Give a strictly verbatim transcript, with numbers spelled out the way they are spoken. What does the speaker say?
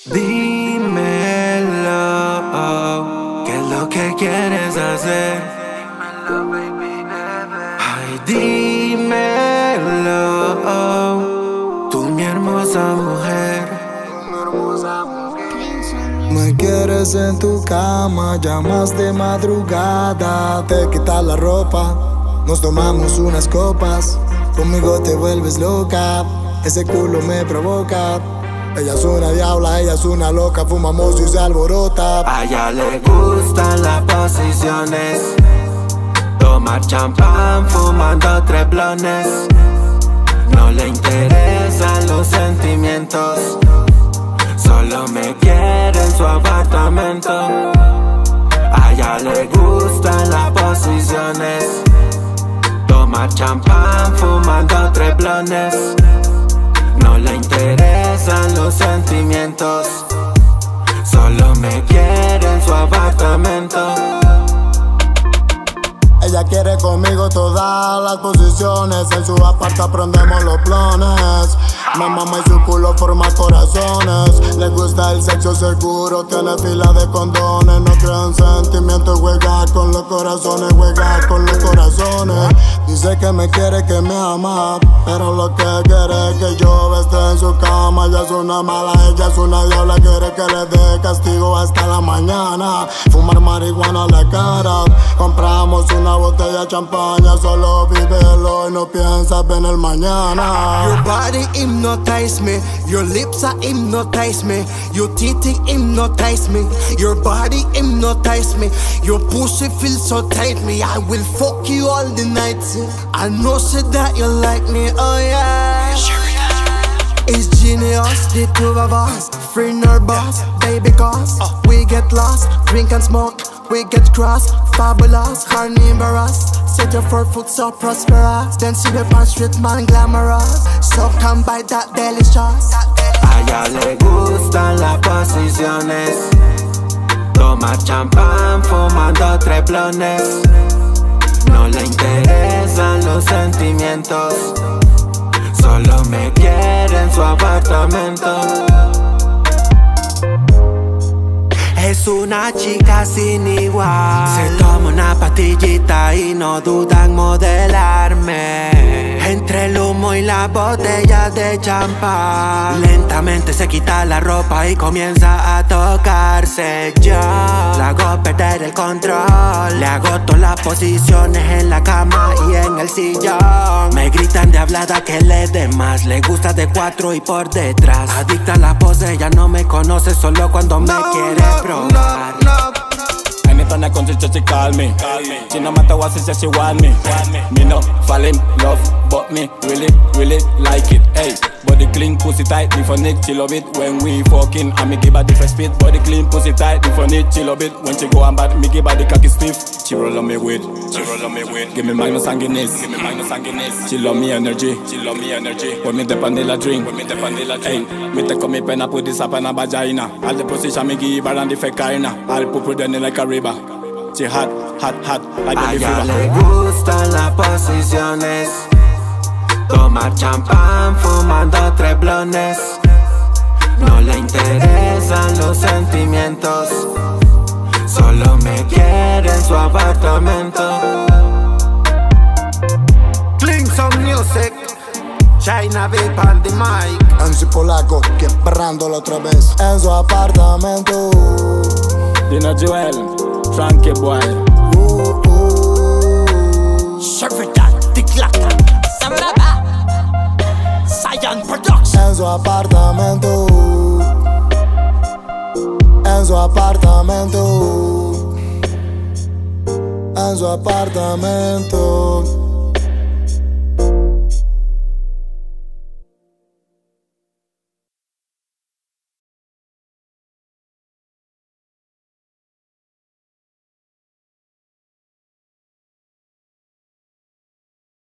Dímelo, ¿qué es lo que quieres hacer? Ay, dímelo, tú mi hermosa mujer. Me quieres en tu cama, llamas de madrugada, te quitas la ropa, nos tomamos unas copas, conmigo te vuelves loca, ese culo me provoca. Ella es una diabla, ella es una loca, fumamos y se alborota. A ella le gustan las posiciones, tomar champán fumando tres blones. No le interesan los sentimientos, solo me quiere en su apartamento. A ella le gustan las posiciones, tomar champán fumando tres blones. No le interesan los sentimientos, solo me quiere en su apartamento. Ella quiere conmigo todas las posiciones, en su aparta prendemos los planes. Me mama y su culo forma corazones. Le gusta el sexo seguro, tiene fila de condones. No cree en sentimientos, juega con los corazones, juega con los corazones. Dice que me quiere, que me ama, pero lo que quiere es que yo esté en su cama. Ella es una mala, ella es una diabla, quiere que le dé castigo hasta la mañana. Fumar marihuana a la cara, compramos una botella de champaña, solo vívelo y no piensas en el mañana. Your body hypnotize me, your lips are hypnotize me, your teeth hypnotize me, your body hypnotize me, your pussy feels so tight me. I will fuck you all the night. I know say that you like me, oh yeah. It's genius, the two of us, free nor boss, baby cause we get lost, drink and smoke, we get cross, fabulous, carnivorous. Set your four foot so prosperous, then see the pan street man glamorous. So come by that delicious. A ella le gustan las posiciones, tomar champán fumando tres blones. No le interesan los sentimientos, solo me quiere en su apartamento. Es una chica sin igual, se toma una pastillita y no duda en modelarme. Entre el humo y las botellas de champán, lentamente se quita la ropa y comienza a tocarse. Yo la hago perder el control, le hago todas las posiciones en la cama y en el sillón. Me gritan de hablada que le dé más, le gusta de cuatro y por detrás. Adicta a la pose, ella no me conoce, solo cuando me No, quiere no, probar. no, no. Anytime I come to church, she call me. Call me. She no matter what she says, she want me. Want me. Me no fall in love, but me really, really like it. Hey, body clean, pussy tight, me for it, she love it. When we fucking, I me give her different speed. Body clean, pussy tight, me for it, she love it. When she go and bad, me give her the cocky stiff. She roll on me with, she roll on me with. Give me Magnus and Guinness, give me Magnus and Guinness. She love me energy, she love me energy. When me dip on the drink, when me dip on the drink. Hey, me take on me pen, I put this up in a vagina. All the position me give her and the fake kind. I'll put her like a river. She hot, hot, hot, like a the ella fever. le gustan las posiciones, tomar champán fumando tres blones. No le interesan los sentimientos, solo me quiere en su apartamento. Clean some music, China Vape and the mic. Anzi polaco, quebrándolo otra vez en su apartamento. Dino Joel, Frankie Boy. Uh, uh. Servitan, Ticlata, Sabraba, Cyan Production. En su apartamento, en su apartamento, en su apartamento.